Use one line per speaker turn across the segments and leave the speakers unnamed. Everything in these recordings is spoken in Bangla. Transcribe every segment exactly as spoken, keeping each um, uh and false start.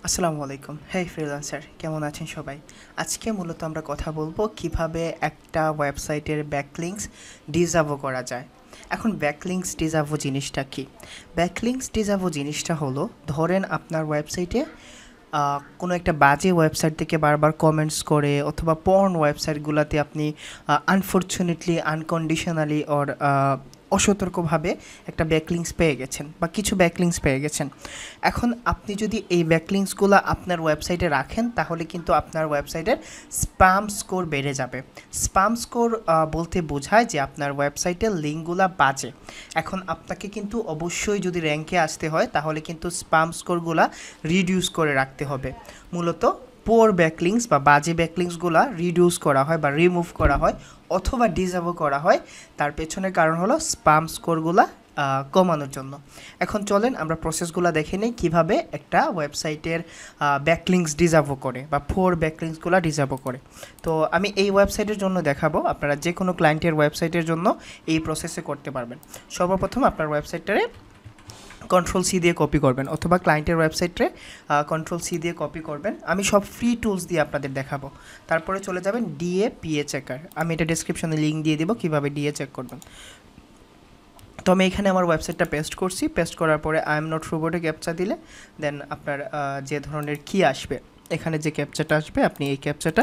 আসসালামু আলাইকুম। হেই ফ্রিল্যান্সার, কেমন আছেন সবাই? আজকে মূলত আমরা কথা বলবো কিভাবে একটা ওয়েবসাইটের ব্যাকলিংকস ডিসঅ্যাভো করা যায়। এখন ব্যাকলিংকস ডিসঅ্যাভো জিনিসটা কি? ব্যাকলিংকস ডিসঅ্যাভো জিনিসটা হলো, ধরেন আপনার ওয়েবসাইটে কোনো একটা বাজে ওয়েবসাইট থেকে বারবার কমেন্টস করে অথবা পর্ন ওয়েবসাইটগুলোতে আপনি আনফর্চুনেটলি আনকন্ডিশনালি অর অসতর্কভাবে একটা ব্যাকলিংকস পেয়ে গেছেন বা কিছু ব্যাকলিংকস পেয়ে গেছেন। এখন আপনি যদি এই ব্যাকলিংকসগুলো আপনার ওয়েবসাইটে রাখেন তাহলে কিন্তু আপনার ওয়েবসাইটের স্প্যাম স্কোর বেড়ে যাবে। স্প্যাম স্কোর বলতে বোঝায় যে আপনার ওয়েবসাইটের লিঙ্কগুলো বাজে। এখন আপনাকে কিন্তু অবশ্যই যদি র্যাঙ্কে আসতে হয় তাহলে কিন্তু স্প্যাম স্কোরগুলো রিডিউস করে রাখতে হবে। মূলত পোর ব্যাকলিংকস বা বাজে ব্যাকলিংকসগুলো রিডিউস করা হয় বা রিমুভ করা হয় অথবা ডিসঅ্যাভো করা হয়। তার পেছনের কারণ হলো স্প্যাম স্কোরগুলো কমানোর জন্য। এখন চলেন আমরা প্রসেসগুলো দেখে নিই কীভাবে একটা ওয়েবসাইটের ব্যাকলিংকস ডিসঅ্যাভো করে বা পোর ব্যাকলিংকসগুলো ডিসঅ্যাভো করে। তো আমি এই ওয়েবসাইটের জন্য দেখাবো, আপনারা যে কোনো ক্লায়েন্টের ওয়েবসাইটের জন্য এই প্রসেসে করতে পারবেন। সর্বপ্রথম আপনার ওয়েবসাইটটারে কন্ট্রোল সি দিয়ে কপি করবেন অথবা ক্লায়েন্টের ওয়েবসাইটে কন্ট্রোল সি দিয়ে কপি করবেন। আমি সব ফ্রি টুলস দিয়ে আপনাদের দেখাবো। তারপরে চলে যাবেন ডিএ পিএ চেকার, আমি এটা ডেসক্রিপশনে লিঙ্ক দিয়ে দেবো কীভাবে ডিএ চেক করবেন। তো আমি এখানে আমার ওয়েবসাইটটা পেস্ট করছি। পেস্ট করার পরে আই এম নট রোবটে ক্যাপচা দিলে দেন আপনার যে ধরনের কি আসবে, এখানে যে ক্যাপচাটা আসবে আপনি এই ক্যাপচাটা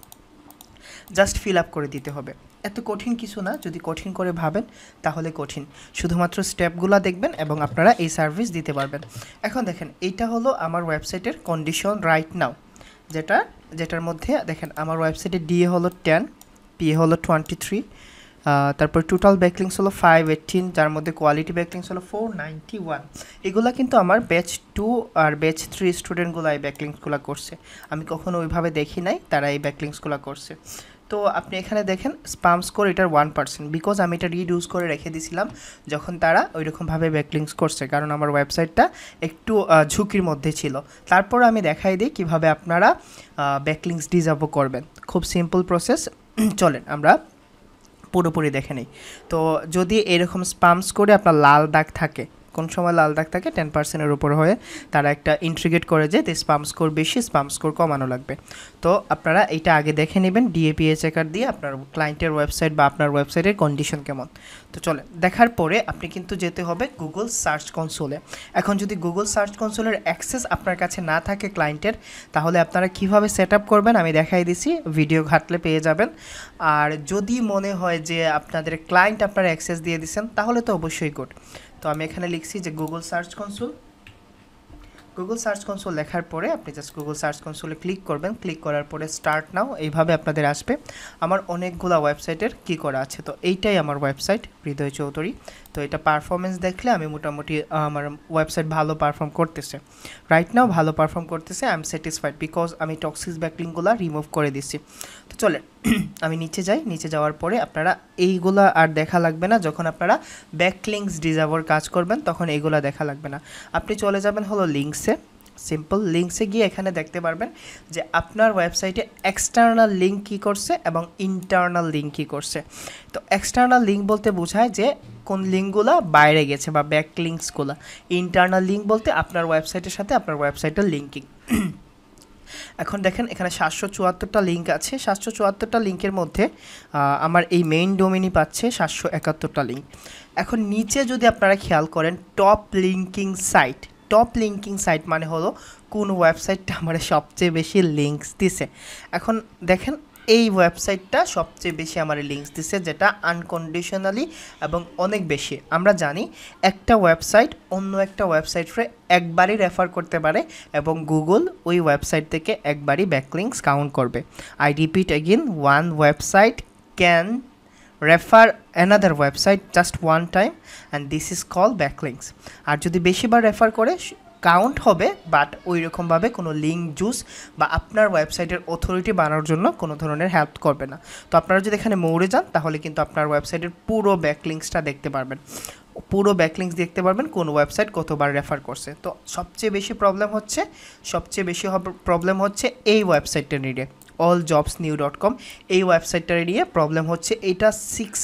জাস্ট ফিল আপ করে দিতে হবে। এত কঠিন কিছু না, যদি কঠিন করে ভাবেন তাহলে কঠিন। শুধুমাত্র স্টেপগুলো দেখবেন এবং আপনারা এই সার্ভিস দিতে পারবেন। এখন দেখেন, এইটা হলো আমার ওয়েবসাইটের কন্ডিশন রাইট নাও, যেটা যেটার মধ্যে দেখেন আমার ওয়েবসাইটে ডিএ হলো টেন, পিএ হলো টোয়েন্টি থ্রি, তারপর টোটাল ব্যাকলিংস হলো ফাইভ এইটিন, যার মধ্যে কোয়ালিটি ব্যাকলিংস হলো ফোর নাইনটি ওয়ান। এগুলো কিন্তু আমার ব্যাচ টু আর ব্যাচ থ্রি স্টুডেন্টগুলো এই ব্যাকলিংসগুলো করছে। আমি কখনো ওইভাবে দেখি নাই, তারা এই ব্যাকলিংসগুলো করছে। তো আপনি এখানে দেখেন স্প্যাম স্কোর এটার ওয়ান পার্সেন্ট, বিকজ আমি এটা রিডিউস করে রেখে দিয়েছিলাম যখন তারা ওইরকমভাবে ব্যাকলিংস করছে, কারণ আমার ওয়েবসাইটটা একটু ঝুঁকির মধ্যে ছিল। তারপর আমি দেখাই দিই কীভাবে আপনারা ব্যাকলিংস ডিসঅ্যাভো করবেন। খুব সিম্পল প্রসেস, চলেন আমরা পুরোপুরি দেখে নিই। তো যদি এরকম স্প্যাম স্কোরে আপনার লাল দাগ থাকে, কোন সময় লাল দাগ থাকে টেন পার্সেন্টের উপর হয়ে, তারা একটা ইন্ট্রিগেট করে যে স্প্যাম স্কোর বেশি, স্প্যাম স্কোর কমানো লাগবে। তো আপনারা এইটা আগে দেখে নেবেন ডিএপিএ চেকার দিয়ে আপনার ক্লায়েন্টের ওয়েবসাইট বা আপনার ওয়েবসাইটের কন্ডিশন কেমন। তো চলে দেখার পরে আপনি কিন্তু যেতে হবে গুগল সার্চ কনসোলে। এখন যদি গুগল সার্চ কনসোলের অ্যাক্সেস আপনার কাছে না থাকে ক্লায়েন্টের, তাহলে আপনারা কিভাবে সেট আপ করবেন আমি দেখাই দিছি, ভিডিও ঘাটলে পেয়ে যাবেন। আর যদি মনে হয় যে আপনাদের ক্লায়েন্ট আপনার অ্যাক্সেস দিয়ে দিচ্ছেন তাহলে তো অবশ্যই গুড। তো আমি এখানে লিখছি যে Google search console. Google search console লেখার পরে আপনি জাস্ট গুগল সার্চ কনসোলে ক্লিক করবেন। ক্লিক করার পরে স্টার্ট নাও এইভাবে আপনাদের আসবে। আমার অনেকগুলো ওয়েবসাইটের কি করা আছে, তো এইটাই আমার ওয়েবসাইট হৃদয় চৌধুরী। তো এটা পারফরমেন্স দেখলে আমি মোটামুটি আমার ওয়েবসাইট ভালো পারফর্ম করতেছে, রাইট নাও ভালো পারফর্ম করতেছে। আই এম স্যাটিসফাইড বিকজ আমি টক্সিক ব্যাকলিংগুলো রিমুভ করে দিচ্ছি। তো চলে আমি নিচে যাই। নিচে যাওয়ার পরে আপনারা এইগুলো আর দেখা লাগবে না, যখন আপনারা ব্যাকলিংকস ডিসঅ্যাভোর কাজ করবেন তখন এইগুলো দেখা লাগবে না। আপনি চলে যাবেন হলো লিঙ্কসে। সিম্পল লিঙ্কসে গিয়ে এখানে দেখতে পারবেন যে আপনার ওয়েবসাইটে এক্সটার্নাল লিঙ্ক কী করছে এবং ইন্টারনাল লিঙ্ক কী করছে। তো এক্সটার্নাল লিঙ্ক বলতে বোঝায় যে কোন লিঙ্কগুলো বাইরে গেছে বা ব্যাকলিংকসগুলো। ইন্টারনাল লিঙ্ক বলতে আপনার ওয়েবসাইটের সাথে আপনার ওয়েবসাইটের লিঙ্কিং। এখন দেখেন এখানে সাতশো চুয়াত্তরটা লিঙ্ক আছে। সাতশো চুয়াত্তরটা লিঙ্কের মধ্যে আমার এই মেইন ডোমেনই পাচ্ছে সাতশো একাত্তরটা লিঙ্ক। এখন নিচে যদি আপনারা খেয়াল করেন top linking site, top linking site মানে হলো কোন ওয়েবসাইটটা আমার সবচেয়ে বেশি লিঙ্কস দিছে। এখন দেখেন এই ওয়েবসাইটটা সবচেয়ে বেশি আমার লিঙ্কস দিছে, যেটা আনকন্ডিশনালি এবং অনেক বেশি। আমরা জানি একটা ওয়েবসাইট অন্য একটা ওয়েবসাইটে একবারই রেফার করতে পারে এবং গুগল ওই ওয়েবসাইট থেকে একবারই ব্যাকলিংকস কাউন্ট করবে। I repeat again, one website can refer another website just one time and this is call backlinks. আর যদি বেশিবার রেফার করে কাউন্ট হবে, বাট ওই রকমভাবে কোনো লিঙ্ক জুস বা আপনার ওয়েবসাইটের অথরিটি বানানোর জন্য কোনো ধরনের হেল্প করবে না। তো আপনারা যদি এখানে মৌড়ে যান তাহলে কিন্তু আপনার ওয়েবসাইটের পুরো ব্যাকলিংকসটা দেখতে পারবেন, পুরো ব্যাকলিংকস দেখতে পারবেন কোন ওয়েবসাইট কতবার রেফার করছে। তো সবচেয়ে বেশি প্রবলেম হচ্ছে সবচেয়ে বেশি প্রবলেম হচ্ছে এই ওয়েবসাইটটা নিয়ে all jobs new dot com, এই ওয়েবসাইটটা নিয়ে প্রবলেম হচ্ছে। এটা সিক্স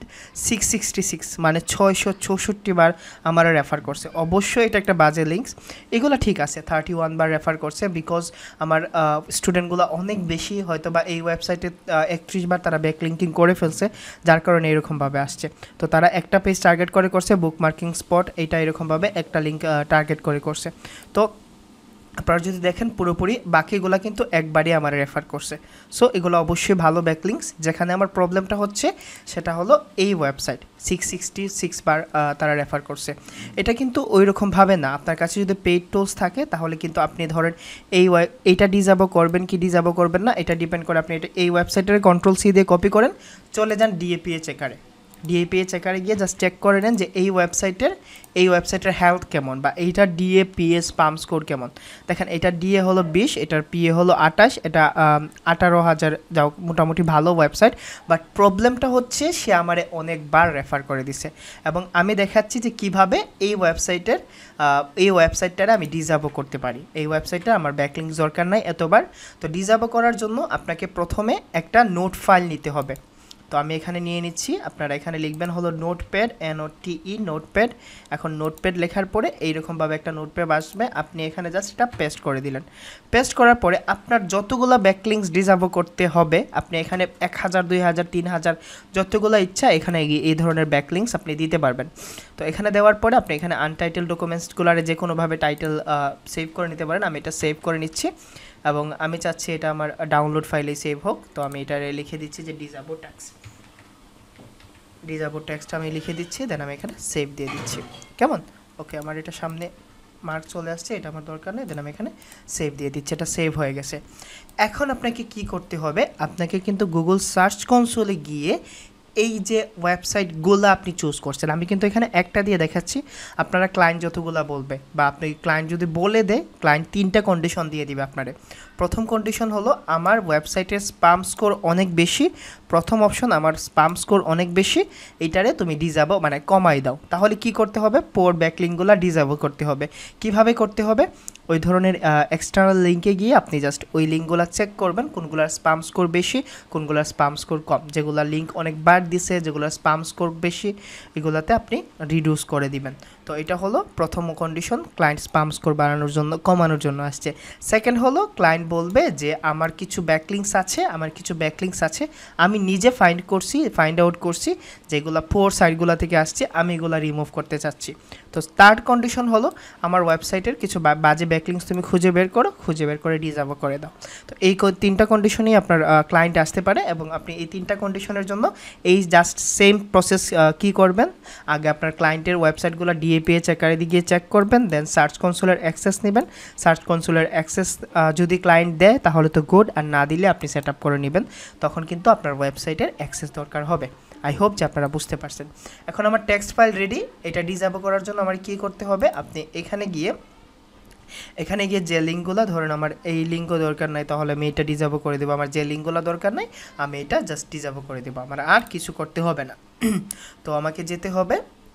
সিক্স সিক্সটি সিক্স মানে ছয়শো চৌষট্টি বার আমার রেফার করছে। অবশ্যই এটা একটা বাজে লিঙ্কস, এগুলো ঠিক আছে থার্টি ওয়ান বার রেফার করছে বিকজ আমার স্টুডেন্টগুলো অনেক বেশি হয়তো বা এই ওয়েবসাইটে একত্রিশ বার তারা ব্যাকলিঙ্কিং করে ফেলছে, যার কারণে এরকমভাবে আসছে। তো তারা একটা পেজ টার্গেট করে করছে বুক মার্কিং স্পট, এইটা এরকমভাবে একটা লিঙ্ক টার্গেট করে করছে। তো আপনারা যদি দেখেন পুরোপুরি বাকিগুলো কিন্তু একবারই আমার রেফার করছে। সো এগুলো অবশ্যই ভালো ব্যাকলিঙ্কস। যেখানে আমার প্রবলেমটা হচ্ছে সেটা হলো এই ওয়েবসাইট সিক্স সিক্সটি সিক্স বার তারা রেফার করছে। এটা কিন্তু ওই রকমভাবে না, আপনার কাছে যদি পেইড টুলস থাকে তাহলে কিন্তু আপনি ধরেন এই এইটা ডিজাবো করবেন কি ডিজাবো করবেন না এটা ডিপেন্ড করে। আপনি এটা এই ওয়েবসাইটের কন্ট্রোল সি দিয়ে কপি করেন, চলে যান ডিএপিএ চেকারে, ডিএপিএ চেকারে গিয়ে জাস্ট চেক করে নেন যে এই ওয়েবসাইটের এই ওয়েবসাইটের হেলথ কেমন বা এইটার ডিএ পিএস পাম্প স্কোর কেমন। দেখেন এটার ডিএ হলো বিশ, এটার পিএ হলো আঠাশ, এটা আঠারো হাজার, যাও মোটামুটি ভালো ওয়েবসাইট। বাট প্রবলেমটা হচ্ছে সে আমারে অনেকবার রেফার করে দিছে এবং আমি দেখাচ্ছি যে কিভাবে এই ওয়েবসাইটের এই ওয়েবসাইটটারে আমি ডিজাবো করতে পারি। এই ওয়েবসাইটটা আমার ব্যাকলিংস দরকার নাই এতবার। তো ডিজাবো করার জন্য আপনাকে প্রথমে একটা নোট ফাইল নিতে হবে। তো আমি এখানে নিয়ে নিচ্ছি, আপনারা এখানে লিখবেন হলো notepad, N O T E notepad. এখন নোটপ্যাড লেখার পরে এইরকমভাবে একটা নোটপ্যাড আসবে, আপনি এখানে জাস্ট এটা পেস্ট করে দিলেন। পেস্ট করার পরে আপনার যতগুলো ব্যাকলিংস ডিজাবো করতে হবে আপনি এখানে এক হাজার দুই হাজার তিন হাজার যতগুলো ইচ্ছা এখানে এই ধরনের ব্যাকলিংস আপনি দিতে পারবেন। তো এখানে দেওয়ার পরে আপনি এখানে আনটাইটেল ডকুমেন্টসগুলারে যে কোনোভাবে টাইটেল সেভ করে নিতে পারেন। আমি এটা সেভ করে নিচ্ছি এবং আমি চাচ্ছি এটা আমার ডাউনলোড ফাইলে সেভ হোক। তো আমি এটা লিখে দিচ্ছি যে ডিজাবো ট্যাক্স, ডিজাবো ট্যাক্সটা আমি লিখে দিচ্ছি, দেন আমি এখানে সেভ দিয়ে দিচ্ছি। কেমন? ওকে, আমার এটা সামনে মার্ক চলে আসছে, এটা আমার দরকার নেই, দেন আমি এখানে সেভ দিয়ে দিচ্ছি, এটা সেভ হয়ে গেছে। এখন আপনাকে কি করতে হবে, আপনাকে কিন্তু গুগল সার্চ কনসোলে গিয়ে এই যে ওয়েবসাইটগুলো আপনি চুজ করছেন, আমি কিন্তু এখানে একটা দিয়ে দেখাচ্ছি, আপনারা ক্লায়েন্ট যতগুলো বলবে বা আপনি ক্লায়েন্ট যদি বলে দেয় ক্লায়েন্ট তিনটা কন্ডিশন দিয়ে দিবে আপনারে। প্রথম কন্ডিশন হলো আমার ওয়েবসাইটের স্পাম স্কোর অনেক বেশি, প্রথম অপশন আমার স্পাম স্কোর অনেক বেশি, এইটারে তুমি ডিজাবো মানে কমাই দাও। তাহলে কি করতে হবে, পোর ব্যাকলিংগুলো ডিজাবো করতে হবে। কিভাবে করতে হবে, ওই ধরনের এক্সটার্নাল লিঙ্কে গিয়ে আপনি জাস্ট ওই লিঙ্কগুলো চেক করবেন কোনগুলোর স্পাম স্কোর বেশি কোনগুলোর স্পাম স্কোর কম, যেগুলো লিঙ্ক অনেকবার দিছে যেগুলোর স্পাম স্কোর বেশি এগুলোতে আপনি রিডিউস করে দিবেন। তো এটা হলো প্রথম কন্ডিশন, ক্লায়েন্ট স্পাম স্কোর বাড়ানোর জন্য কমানোর জন্য আসছে। সেকেন্ড হলো ক্লায়েন্ট বলবে যে আমার কিছু ব্যাকলিংস আছে আমার কিছু ব্যাকলিংস আছে আমি নিজে ফাইন্ড করছি ফাইন্ড আউট করছি যেগুলো পোর সাইটগুলো থেকে আসছে, আমি এগুলো রিমুভ করতে চাচ্ছি। তো থার্ড কন্ডিশন হলো আমার ওয়েবসাইটের কিছু বাজে ব্যাকলিংস তুমি খুঁজে বের করো, খুঁজে বের করে ডিজাবো করে দাও। তো এই তিনটা কন্ডিশনেই আপনার ক্লায়েন্ট আসতে পারে এবং আপনি এই তিনটা কন্ডিশনের জন্য এই জাস্ট সেম প্রসেস কি করবেন, আগে আপনার ক্লায়েন্টের ওয়েবসাইটগুলো ডিএপিএ চেকারে দিয়ে চেক করবেন, দেন সার্চ কনসোলের অ্যাক্সেস নেবেন। সার্চ কনসোলের অ্যাক্সেস যদি ক্লায়েন্ট দেয় তাহলে তো গুড, আর না দিলে আপনি সেট আপ করে নেবেন, তখন কিন্তু আপনার ওয়েবসাইটের অ্যাক্সেস দরকার হবে। আই হোপ যে আপনারা বুঝতে পারছেন। এখন আমার টেক্সট ফাইল রেডি, এটা ডিজাবো করার জন্য আমার কী করতে হবে, আপনি এখানে গিয়ে এখানে গিয়ে যে লিঙ্কগুলো ধরেন আমার এই লিঙ্কও দরকার নাই তাহলে আমি এটা ডিজাবো করে দেবো, আমার যে লিঙ্কগুলো দরকার নাই আমি এটা জাস্ট ডিজাবো করে দেবো, আমার আর কিছু করতে হবে না। তো আমাকে যেতে হবে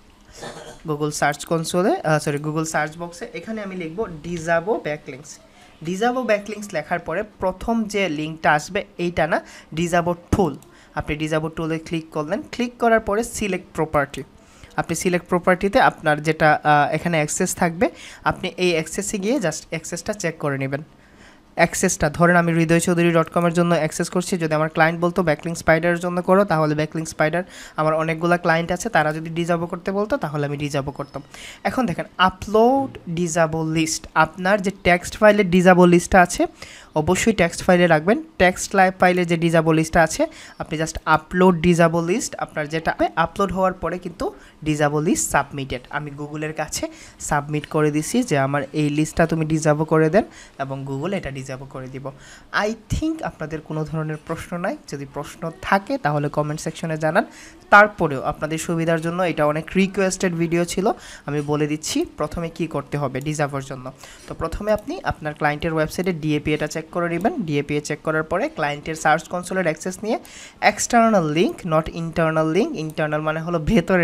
গুগল সার্চ কনসোলে, সরি গুগল সার্চ বক্সে, এখানে আমি লিখবো ডিজাবো ব্যাকলিংস। ডিজাবো ব্যাকলিংস লেখার পরে প্রথম যে লিঙ্কটা আসবে এইটা না, ডিজাবো টুল, আপনি ডিজাবো টুলে ক্লিক করলেন, ক্লিক করার পরে সিলেক্ট প্রপার্টি, আপনি সিলেক্ট প্রপার্টিতে আপনার যেটা এখানে অ্যাক্সেস থাকবে আপনি এই অ্যাক্সেসে গিয়ে জাস্ট অ্যাক্সেসটা চেক করে নেবেন। অ্যাক্সেসটা ধরেন আমি হৃদয় চৌধুরী ডট কমের জন্য অ্যাক্সেস করছি, যদি আমার ক্লায়েন্ট বলতো ব্যাকলিং স্পাইডারের জন্য করো তাহলে ব্যাকলিং স্পাইডার, আমার অনেকগুলো ক্লায়েন্ট আছে তারা যদি ডিজাবো করতে বলতো তাহলে আমি ডিজাবো করতাম। এখন দেখেন আপলোড ডিজাবো লিস্ট, আপনার যে টেক্সট ফাইলের ডিজাবো লিস্টটা আছে অবশ্যই টেক্সট ফাইলে রাখবেন। টেক্সট লাইভ ফাইলে যে ডিজাবো লিস্টটা আছে আপনি জাস্ট আপলোড ডিজাবো লিস্ট, আপনার যেটা আপলোড হওয়ার পরে কিন্তু ডিজাবো লিস্ট সাবমিটেড, আমি গুগলের কাছে সাবমিট করে দিছি যে আমার এই লিস্টটা তুমি ডিজাবো করে দেন এবং গুগল এটা ডিজাবো করে দিব। আই থিঙ্ক আপনাদের কোনো ধরনের প্রশ্ন নাই, যদি প্রশ্ন থাকে তাহলে কমেন্ট সেকশনে জানান। তারপরেও আপনাদের সুবিধার জন্য এটা অনেক রিকোয়েস্টেড ভিডিও ছিল, আমি বলে দিচ্ছি প্রথমে কি করতে হবে ডিজাবোর জন্য। তো প্রথমে আপনি আপনার ক্লায়েন্টের ওয়েবসাইটে ডিএপিএটা চেক করে নেবেন, ডিএপিএ চেক করার পরে ক্লায়েন্টের সার্চ কনসোলের অ্যাক্সেস নিয়ে external link not internal link, internal মানে হলো ভেতরের যে লিঙ্কগুলো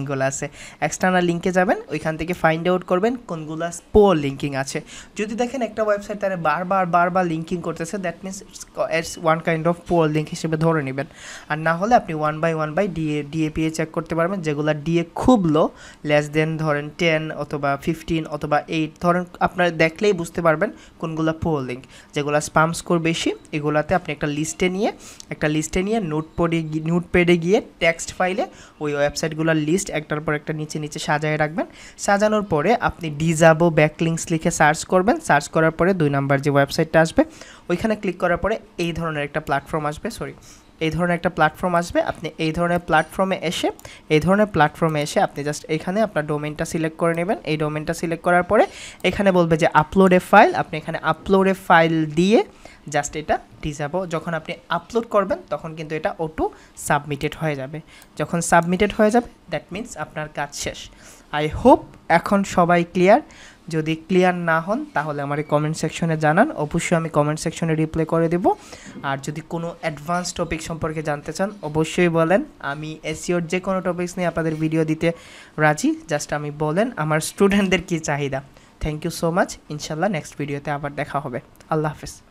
লিঙ্কগুলো আছে এক্সটার্নাল লিঙ্কে যাবেন ওইখান থেকে ফাইন্ড আউট করবেন কোনগুলো পোর লিঙ্কিং আছে যদি দেখেন একটা ওয়েবসাইট তারা বারবার বারবার লিঙ্কিং করতেছে that means it's one kind of poor link হিসেবে ধরে নেবেন আর না হলে আপনি one by one by DA DA PA check করতে পারবেন যেগুলো ডিএ খুব লো লেস দেন ধরেন টেন অথবা ফিফটিন অথবা এইট ধরেন আপনারা দেখলেই বুঝতে পারবেন কোনগুলো পোর লিঙ্ক যেগুলো স্পাম স্কোর বেশি এগুলাতে আপনি একটা লিস্টে নিয়ে একটা লিস্টে নিয়ে নোটপ্যাডে নোটপ্যাডে গিয়ে টেক্সট ফাইলে ওই ওয়েবসাইটগুলোর লিস্ট একটার পর একটা নিচে নিচে সাজায় রাখবেন সাজানোর পরে আপনি ডিজাভো ব্যাকলিংকস লিখে সার্চ করবেন সার্চ করার পরে দুই নাম্বার যে ওয়েবসাইটটা আসবে ওইখানে ক্লিক করার পরে এই ধরনের একটা প্ল্যাটফর্ম আসবে সরি এই ধরনের একটা প্ল্যাটফর্ম আসবে আপনি এই ধরনের প্ল্যাটফর্মে এসে এই ধরনের প্ল্যাটফর্মে এসে আপনি জাস্ট এখানে আপনার ডোমেনটা সিলেক্ট করে নেবেন এই ডোমেনটা সিলেক্ট করার পরে এখানে বলবে যে আপলোড এ ফাইল আপনি এখানে আপলোড এ ফাইল দিয়ে জাস্ট এটা ডিজাভো যখন আপনি আপলোড করবেন তখন কিন্তু এটা অটো সাবমিটেড হয়ে যাবে যখন সাবমিটেড হয়ে যাবে দ্যাট মিনস আপনার কাজ শেষ আই হোপ এখন সবাই ক্লিয়ার যদি ক্লিয়ার না হন তাহলে আমার কমেন্ট সেকশনে জানান অবশ্যই আমি কমেন্ট সেকশনে রিপ্লাই করে দেব আর যদি কোনো অ্যাডভান্স টপিক সম্পর্কে জানতে চান অবশ্যই বলেন আমি এসইওর যে কোনো টপিকস নিয়ে আপনাদের ভিডিও দিতে রাজি জাস্ট আমি বলেন আমার স্টুডেন্টদের কী চাহিদা থ্যাংক ইউ সো মাচ ইনশাল্লাহ নেক্সট ভিডিওতে আবার দেখা হবে আল্লাহ হাফেজ